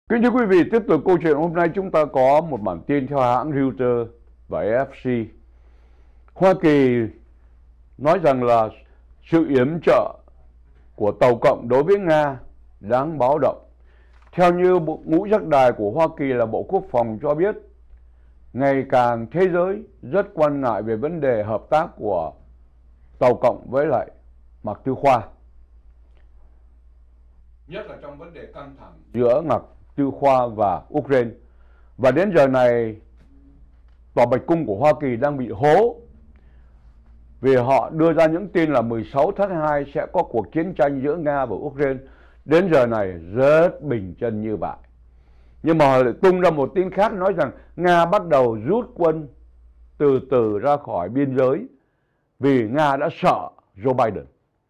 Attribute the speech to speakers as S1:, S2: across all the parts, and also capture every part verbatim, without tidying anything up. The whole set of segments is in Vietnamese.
S1: Kính thưa quý vị, tiếp tục câu chuyện hôm nay chúng ta có một bản tin theo hãng Reuters và a ép xê. Hoa Kỳ nói rằng là sự yểm trợ của Tàu Cộng đối với Nga đáng báo động. Theo như ngũ giác đài của Hoa Kỳ là Bộ Quốc phòng cho biết, ngày càng thế giới rất quan ngại về vấn đề hợp tác của Tàu Cộng với lại Mạc Tư Khoa. Nhất là trong vấn đề căng thẳng giữa Mạc Tư Khoa và Ukraine. Và đến giờ này, Tòa Bạch Cung của Hoa Kỳ đang bị hố vì họ đưa ra những tin là mười sáu tháng hai sẽ có cuộc chiến tranh giữa Nga và Ukraine. Đến giờ này rất bình chân như vậy. Nhưng mà họ lại tung ra một tin khác nói rằng Nga bắt đầu rút quân từ từ ra khỏi biên giới vì Nga đã sợ Joe Biden.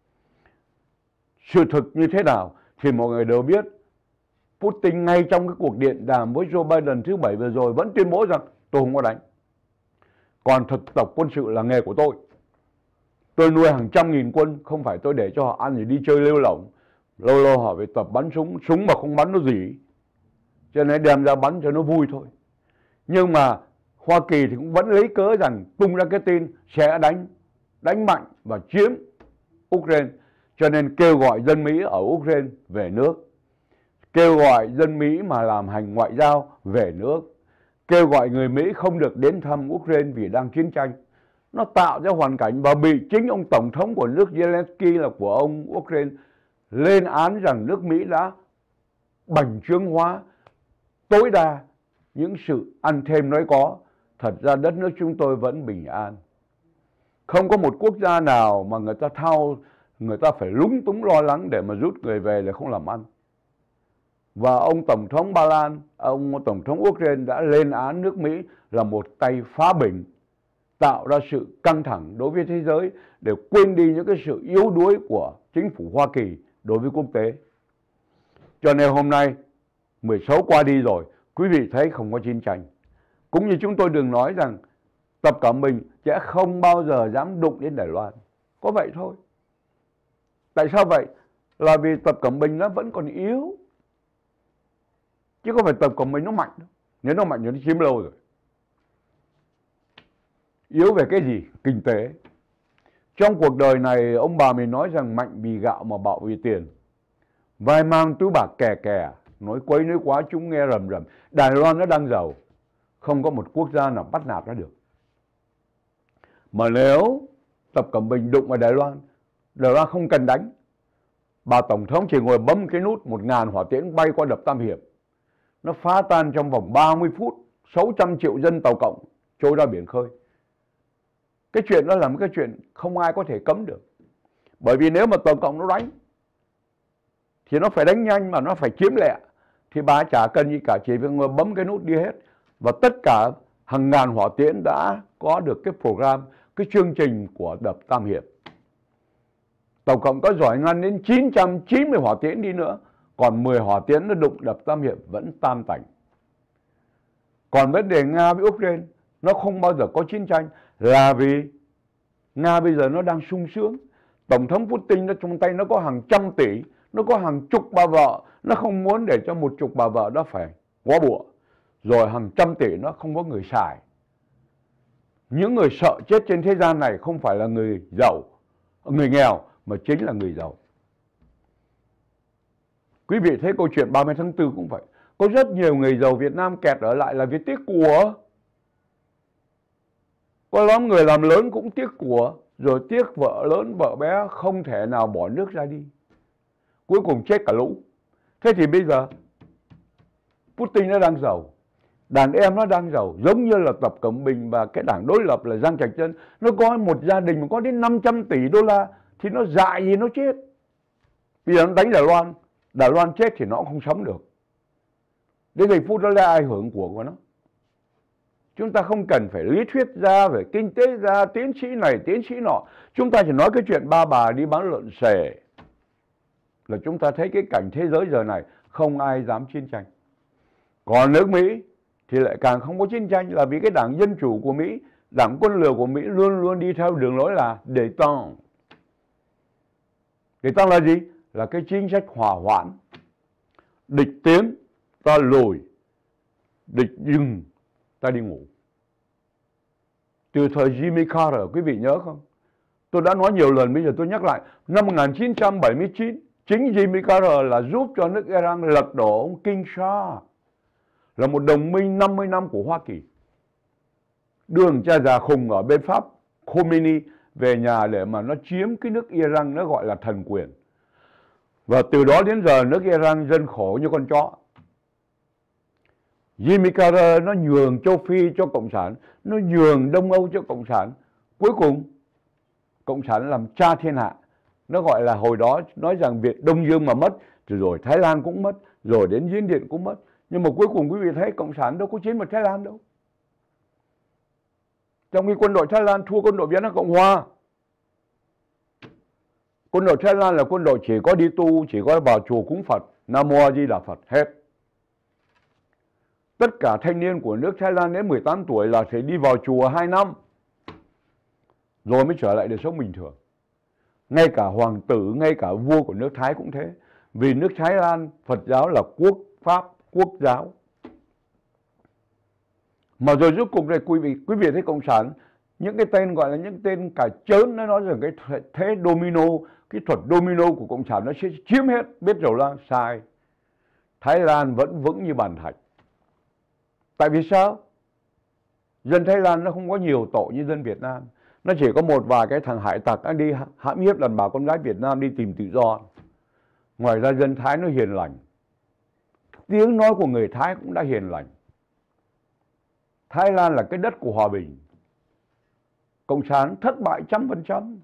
S1: Sự thực như thế nào thì mọi người đều biết. Putin ngay trong cái cuộc điện đàm với Joe Biden thứ bảy vừa rồi vẫn tuyên bố rằng tôi không có đánh. Còn thực tập quân sự là nghề của tôi. Tôi nuôi hàng trăm nghìn quân, không phải tôi để cho họ ăn rồi đi chơi lêu lỏng. Lâu lâu họ phải tập bắn súng, súng mà không bắn nó gì. Cho nên đem ra bắn cho nó vui thôi. Nhưng mà Hoa Kỳ thì cũng vẫn lấy cớ rằng tung ra cái tin sẽ đánh, đánh mạnh và chiếm Ukraine. Cho nên kêu gọi dân Mỹ ở Ukraine về nước. Kêu gọi dân Mỹ mà làm hành ngoại giao về nước. Kêu gọi người Mỹ không được đến thăm Ukraine vì đang chiến tranh. Nó tạo ra hoàn cảnh và bị chính ông Tổng thống của nước Zelensky là của ông Ukraine lên án rằng nước Mỹ đã bành trướng hóa tối đa những sự ăn thêm nói có. Thật ra đất nước chúng tôi vẫn bình an. Không có một quốc gia nào mà người ta thao, người ta phải lúng túng lo lắng để mà rút người về là không làm ăn. Và ông Tổng thống Ba Lan, ông Tổng thống Ukraine đã lên án nước Mỹ là một tay phá bình, tạo ra sự căng thẳng đối với thế giới để quên đi những cái sự yếu đuối của chính phủ Hoa Kỳ đối với quốc tế. Cho nên hôm nay mười sáu qua đi rồi, quý vị thấy không có chiến tranh. Cũng như chúng tôi đừng nói rằng Tập Cận Bình sẽ không bao giờ dám đụng đến Đài Loan. Có vậy thôi. Tại sao vậy? Là vì Tập Cận Bình nó vẫn còn yếu. Chứ không phải Tập Cận Bình nó mạnh đâu. Nếu nó mạnh thì nó chiếm lâu rồi. Yếu về cái gì? Kinh tế. Trong cuộc đời này ông bà mình nói rằng mạnh vì gạo mà bạo vì tiền. Vai mang túi bạc kè kè, nói quấy nói quá chúng nghe rầm rầm. Đài Loan nó đang giàu, không có một quốc gia nào bắt nạt nó được. Mà nếu Tập Cận Bình đụng vào Đài Loan, Đài Loan không cần đánh. Bà Tổng thống chỉ ngồi bấm cái nút, một ngàn hỏa tiễn bay qua đập Tam Hiệp. Nó phá tan trong vòng ba mươi phút, sáu trăm triệu dân Tàu Cộng trôi ra biển khơi. Cái chuyện đó là một cái chuyện không ai có thể cấm được. Bởi vì nếu mà Tàu Cộng nó đánh, thì nó phải đánh nhanh mà nó phải chiếm lẹ. Thì bà chả cần gì cả, chỉ việc ngồi bấm cái nút đi hết. Và tất cả hàng ngàn hỏa tiễn đã có được cái program, cái chương trình của đập Tam Hiệp. Tàu Cộng có giỏi ngăn đến chín trăm chín mươi hỏa tiễn đi nữa, còn mười hỏa tiễn nó đụng đập Tam Hiệp vẫn tam tành. Còn vấn đề Nga với Ukraine, nó không bao giờ có chiến tranh là vì Nga bây giờ nó đang sung sướng. Tổng thống Putin nó trong tay nó có hàng trăm tỷ, nó có hàng chục bà vợ, nó không muốn để cho một chục bà vợ đó phải quá bụa. Rồi hàng trăm tỷ nó không có người xài. Những người sợ chết trên thế gian này không phải là người giàu, người nghèo, mà chính là người giàu. Quý vị thấy câu chuyện ba mươi tháng tư cũng vậy. Có rất nhiều người giàu Việt Nam kẹt ở lại là vì tiếc của. Có lắm người làm lớn cũng tiếc của, rồi tiếc vợ lớn vợ bé không thể nào bỏ nước ra đi. Cuối cùng chết cả lũ. Thế thì bây giờ Putin nó đang giàu, đàn em nó đang giàu, giống như là Tập Cận Bình và cái đảng đối lập là Giang Trạch Dân. Nó có một gia đình mà có đến năm trăm tỷ đô la thì nó dại gì nó chết. Bây giờ nó đánh Đài Loan, Đài Loan chết thì nó cũng không sống được. Đến giây phút đó là ai hưởng của của nó. Chúng ta không cần phải lý thuyết ra về kinh tế ra, tiến sĩ này, tiến sĩ nọ. Chúng ta chỉ nói cái chuyện ba bà đi bán lợn xề là chúng ta thấy cái cảnh thế giới giờ này không ai dám chiến tranh. Còn nước Mỹ thì lại càng không có chiến tranh là vì cái đảng Dân Chủ của Mỹ, đảng quân lừa của Mỹ luôn luôn đi theo đường lối là détente. Détente là gì? Là cái chính sách hòa hoãn. Địch tiến ta lùi, địch dừng, ta đi ngủ. Từ thời Jimmy Carter, quý vị nhớ không? Tôi đã nói nhiều lần, bây giờ tôi nhắc lại. Năm một nghìn chín trăm bảy mươi chín, chính Jimmy Carter là giúp cho nước Iran lật đổ ông King Shah, là một đồng minh năm mươi năm của Hoa Kỳ. Đưa thằng cha già khùng ở bên Pháp, Khomeini, về nhà để mà nó chiếm cái nước Iran, nó gọi là thần quyền. Và từ đó đến giờ nước Iran dân khổ như con chó. Jimmy Carter nó nhường châu Phi cho Cộng sản, nó nhường Đông Âu cho Cộng sản. Cuối cùng, Cộng sản làm cha thiên hạ. Nó gọi là hồi đó nói rằng việc Đông Dương mà mất, rồi Thái Lan cũng mất, rồi đến Miến Điện cũng mất. Nhưng mà cuối cùng quý vị thấy Cộng sản đâu có chiếm được Thái Lan đâu. Trong khi quân đội Thái Lan thua quân đội Việt Nam Cộng Hòa. Quân đội Thái Lan là quân đội chỉ có đi tu, chỉ có vào chùa cúng Phật, Nam Mô A Di Đà Phật hết. Tất cả thanh niên của nước Thái Lan đến mười tám tuổi là phải đi vào chùa hai năm, rồi mới trở lại đời sống bình thường. Ngay cả hoàng tử, ngay cả vua của nước Thái cũng thế. Vì nước Thái Lan, Phật giáo là quốc pháp, quốc giáo. Mà rồi rốt cuộc này quý vị, quý vị thấy Cộng sản, những cái tên gọi là những tên cả chớn, nó nói rằng cái thế domino, cái thuật domino của Cộng sản nó sẽ chiếm hết, biết rồi là sai. Thái Lan vẫn vững như bàn thạch. Tại vì sao? Dân Thái Lan nó không có nhiều tội như dân Việt Nam. Nó chỉ có một vài cái thằng hải tặc đi hãm hiếp đàn bà con gái Việt Nam đi tìm tự do. Ngoài ra dân Thái nó hiền lành. Tiếng nói của người Thái cũng đã hiền lành. Thái Lan là cái đất của hòa bình. Cộng sản thất bại trăm phần trăm.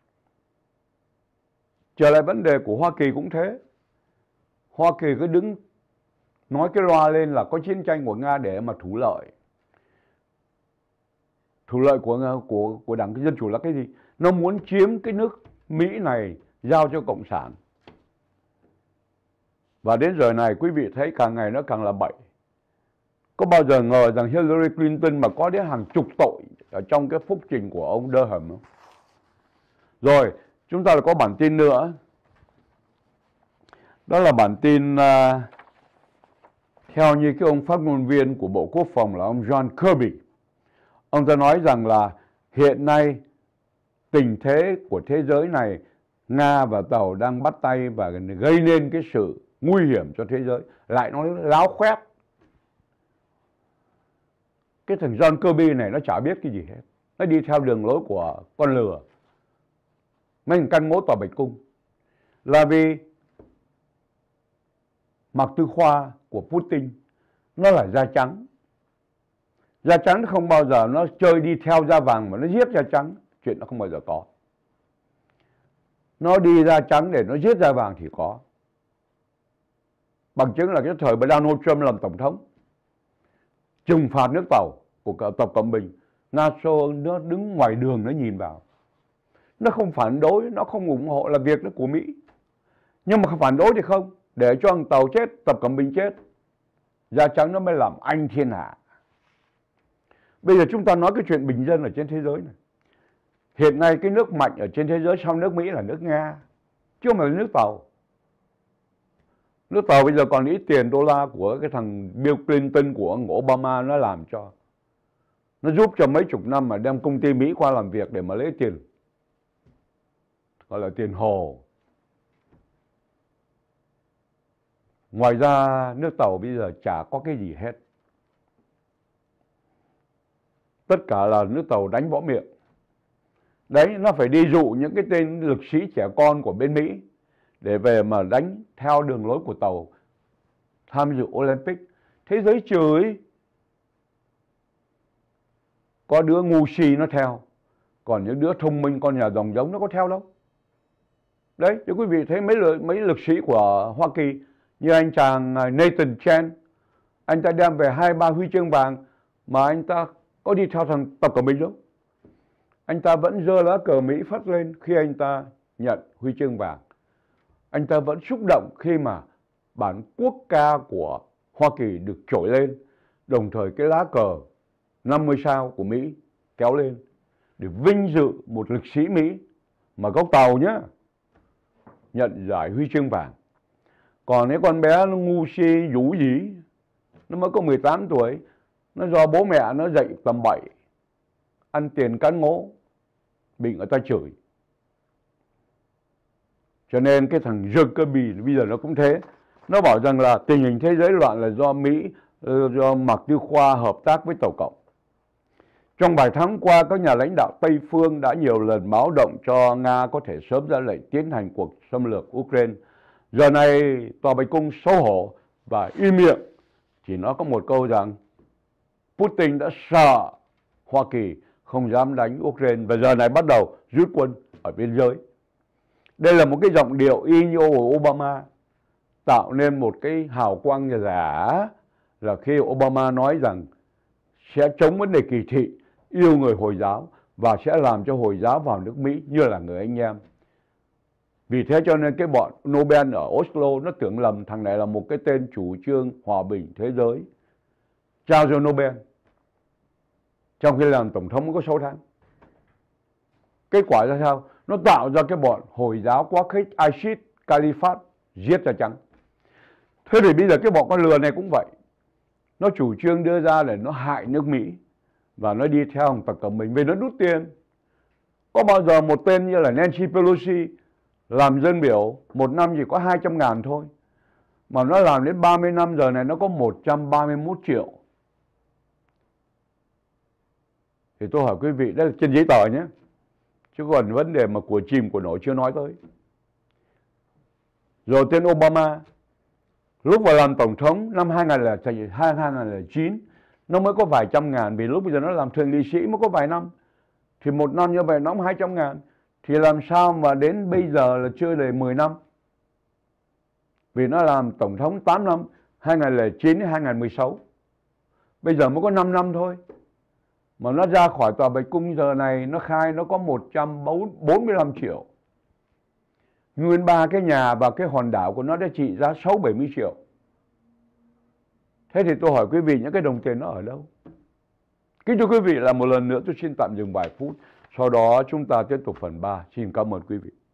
S1: Trở lại vấn đề của Hoa Kỳ cũng thế. Hoa Kỳ cứ đứng nói cái loa lên là có chiến tranh của Nga để mà thủ lợi. Thủ lợi của, của, của Đảng Dân Chủ là cái gì? Nó muốn chiếm cái nước Mỹ này giao cho Cộng sản. Và đến giờ này quý vị thấy càng ngày nó càng là bậy. Có bao giờ ngờ rằng Hillary Clinton mà có đến hàng chục tội ở trong cái phúc trình của ông Durham không? Rồi, chúng ta có bản tin nữa. Đó là bản tin uh, theo như cái ông phát ngôn viên của Bộ Quốc phòng là ông John Kirby. Ông ta nói rằng là hiện nay tình thế của thế giới này, Nga và Tàu đang bắt tay và gây nên cái sự nguy hiểm cho thế giới. Lại nói láo khoét. Cái thằng John Kirby này nó chả biết cái gì hết. Nó đi theo đường lối của con lừa. Mấy thằng căn ngố tòa Bạch Cung. Là vì Mạc Tư Khoa của Putin nó là da trắng. Da trắng không bao giờ nó chơi đi theo da vàng mà nó giết da trắng. Chuyện nó không bao giờ có. Nó đi da trắng để nó giết da vàng thì có. Bằng chứng là cái thời mà Donald Trump làm tổng thống, trừng phạt nước Tàu của Tập Cận Bình, NATO nó đứng ngoài đường nó nhìn vào. Nó không phản đối, nó không ủng hộ, là việc đó của Mỹ. Nhưng mà phản đối thì không, để cho thằng Tàu chết, Tập Cận Bình chết, da trắng nó mới làm anh thiên hạ. Bây giờ chúng ta nói cái chuyện bình dân ở trên thế giới này. Hiện nay cái nước mạnh ở trên thế giới sau nước Mỹ là nước Nga, chứ không phải là nước Tàu. Nước Tàu bây giờ còn ít tiền đô la của cái thằng Bill Clinton của ông Obama nó làm cho. Nó giúp cho mấy chục năm mà đem công ty Mỹ qua làm việc để mà lấy tiền. Gọi là tiền hồ. Ngoài ra nước Tàu bây giờ chả có cái gì hết. Tất cả là nước Tàu đánh võ miệng. Đấy, nó phải đi dụ những cái tên lực sĩ trẻ con của bên Mỹ để về mà đánh theo đường lối của Tàu, tham dự Olympic. Thế giới chửi. Có đứa ngu si nó theo, còn những đứa thông minh con nhà dòng giống nó có theo đâu. Đấy, cho quý vị thấy mấy, mấy lực sĩ của Hoa Kỳ như anh chàng Nathan Chen, anh ta đem về hai ba huy chương vàng mà anh ta có đi theo thằng Tập Cận Bình đâu. Anh ta vẫn giơ lá cờ Mỹ phất lên khi anh ta nhận huy chương vàng. Anh ta vẫn xúc động khi mà bản quốc ca của Hoa Kỳ được trỗi lên, đồng thời cái lá cờ năm mươi sao của Mỹ kéo lên để vinh dự một lực sĩ Mỹ mà gốc Tàu nhé, nhận giải huy chương vàng. Còn cái con bé nó ngu si dũ dĩ, nó mới có mười tám tuổi, nó do bố mẹ nó dạy tầm bậy, ăn tiền cán ngố, bị người ta chửi. Cho nên cái thằng Zuckerberg bây giờ nó cũng thế. Nó bảo rằng là tình hình thế giới loạn là do Mỹ, do Mạc Tư Khoa hợp tác với Tổ Cộng. Trong vài tháng qua, các nhà lãnh đạo Tây phương đã nhiều lần báo động cho Nga có thể sớm ra lệnh tiến hành cuộc xâm lược Ukraine. Giờ này, Tòa Bạch Cung xấu hổ và im miệng, chỉ nói có một câu rằng Putin đã sợ Hoa Kỳ không dám đánh Ukraine và giờ này bắt đầu rút quân ở biên giới. Đây là một cái giọng điệu y như của Obama, tạo nên một cái hào quang giả là khi Obama nói rằng sẽ chống vấn đề kỳ thị, yêu người Hồi giáo và sẽ làm cho Hồi giáo vào nước Mỹ như là người anh em. Vì thế cho nên cái bọn Nobel ở Oslo nó tưởng lầm thằng này là một cái tên chủ trương hòa bình thế giới, trao cho Nobel. Trong khi làm tổng thống mới có sáu tháng. Kết quả ra sao? Nó tạo ra cái bọn Hồi giáo quá khích, ISIS, Caliphate, giết da trắng. Thế thì bây giờ cái bọn con lừa này cũng vậy. Nó chủ trương đưa ra để nó hại nước Mỹ và nó đi theo ông Tập Cận Bình vì nó đút tiền. Có bao giờ một tên như là Nancy Pelosi làm dân biểu một năm chỉ có hai trăm ngàn thôi, mà nó làm đến ba mươi năm, giờ này nó có một trăm ba mươi mốt triệu. Thì tôi hỏi quý vị, đây là trên giấy tờ nhé, chứ còn vấn đề mà của chìm của nổi chưa nói tới. Rồi tên Obama, lúc vào làm tổng thống năm hai nghìn lẻ chín, nó mới có vài trăm ngàn, vì lúc bây giờ nó làm thượng nghị sĩ mới có vài năm. Thì một năm như vậy nó cũng hai trăm ngàn. Thì làm sao mà đến bây giờ là chưa đầy mười năm? Vì nó làm tổng thống tám năm, hai nghìn lẻ chín đến hai nghìn mười sáu. Bây giờ mới có năm năm thôi. Mà nó ra khỏi Tòa Bạch Cung giờ này nó khai nó có một trăm bốn mươi lăm triệu. Nguyên ba cái nhà và cái hòn đảo của nó đã trị giá sáu bảy mươi triệu. Thế thì tôi hỏi quý vị, những cái đồng tiền nó ở đâu? Kính thưa quý vị, là một lần nữa tôi xin tạm dừng vài phút. Sau đó chúng ta tiếp tục phần ba. Xin cảm ơn quý vị.